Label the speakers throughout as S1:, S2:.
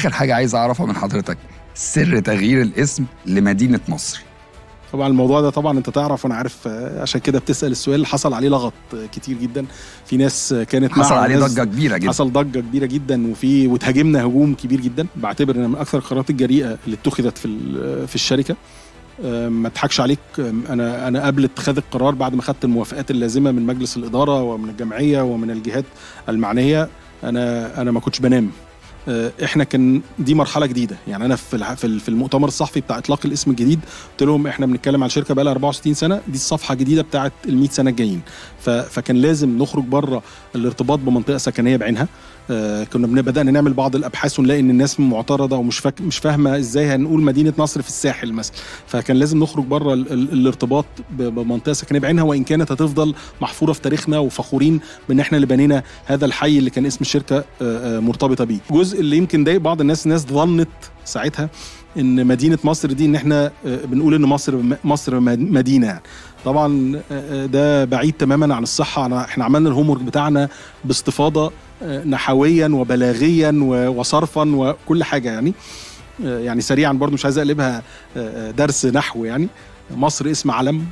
S1: اخر حاجه عايز اعرفها من حضرتك، سر تغيير الاسم لمدينه نصر.
S2: طبعا الموضوع ده طبعا انت تعرف وانا عارف، عشان كده بتسال السؤال. حصل عليه لغط كتير جدا، في ناس كانت
S1: حصل عليه ضجه كبيره جدا،
S2: حصل ضجه كبيره جدا، واتهاجمنا هجوم كبير جدا. بعتبر ان من اكثر القرارات الجريئه اللي اتخذت في الشركه. ما اضحكش عليك، انا قبل اتخاذ القرار بعد ما خدت الموافقات اللازمه من مجلس الاداره ومن الجمعيه ومن الجهات المعنيه، انا ما كنتش بنام. احنا كان دي مرحله جديده. يعني انا في المؤتمر الصحفي بتاع اطلاق الاسم الجديد قلت لهم احنا بنتكلم عن شركه بقى لها 64 سنه، دي الصفحه الجديده بتاعه ال100 سنه الجايين. فكان لازم نخرج بره الارتباط بمنطقه سكنيه بعينها. كنا بدأنا نعمل بعض الابحاث ونلاقي ان الناس معترضه ومش فاهمه ازاي هنقول مدينه نصر في الساحل مثلا. فكان لازم نخرج بره الارتباط بمنطقه سكنيه بعينها، وان كانت هتفضل محفوره في تاريخنا وفخورين بان احنا اللي بنينا هذا الحي اللي كان اسم الشركه مرتبطه بيه. الجزء اللي يمكن ضايق بعض الناس ظنت ساعتها ان مدينه مصر دي ان احنا بنقول ان مصر مدينه. يعني طبعا ده بعيد تماما عن الصحه. احنا عملنا الهوم ورك بتاعنا باستفاضه نحويا وبلاغيا وصرفا وكل حاجه. يعني سريعا برضو مش عايز اقلبها درس نحو. يعني مصر اسم علم،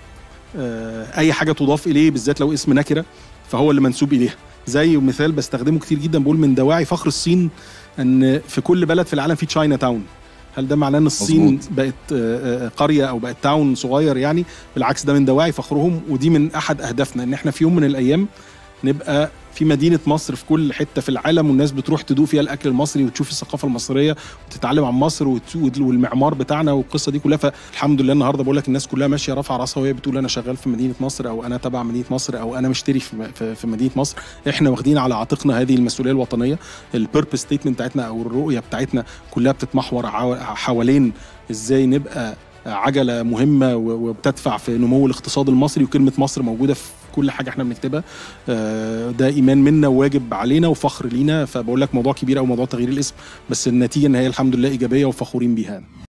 S2: اي حاجه تضاف اليه بالذات لو اسم نكره فهو اللي منسوب اليها. زي مثال بستخدمه كتير جدا، بقول من دواعي فخر الصين ان في كل بلد في العالم في تشاينا تاون. هل ده معناه ان الصين بقت قريه او بقت تاون صغير؟ يعني بالعكس، ده من دواعي فخرهم، ودي من احد اهدافنا ان احنا في يوم من الايام نبقى في مدينة مصر في كل حتة في العالم، والناس بتروح تدوق فيها الأكل المصري وتشوف الثقافة المصرية وتتعلم عن مصر والمعمار بتاعنا والقصة دي كلها. فالحمد لله النهاردة بقول لك الناس كلها ماشية رافعة راسها وهي بتقول أنا شغال في مدينة مصر، أو أنا تبع مدينة مصر، أو أنا مشتري في مدينة مصر. إحنا واخدين على عاتقنا هذه المسؤولية الوطنية. البيربس ستيتمنت بتاعتنا أو الرؤية بتاعتنا كلها بتتمحور حوالين إزاي نبقى عجلة مهمة وبتدفع في نمو الاقتصاد المصري، وكلمة مصر موجودة في كل حاجة احنا بنكتبها. ده إيمان منا وواجب علينا وفخر لينا. فبقول لك موضوع كبير أو موضوع تغيير الاسم، بس النتيجة ان هي الحمد لله إيجابية وفخورين بيها.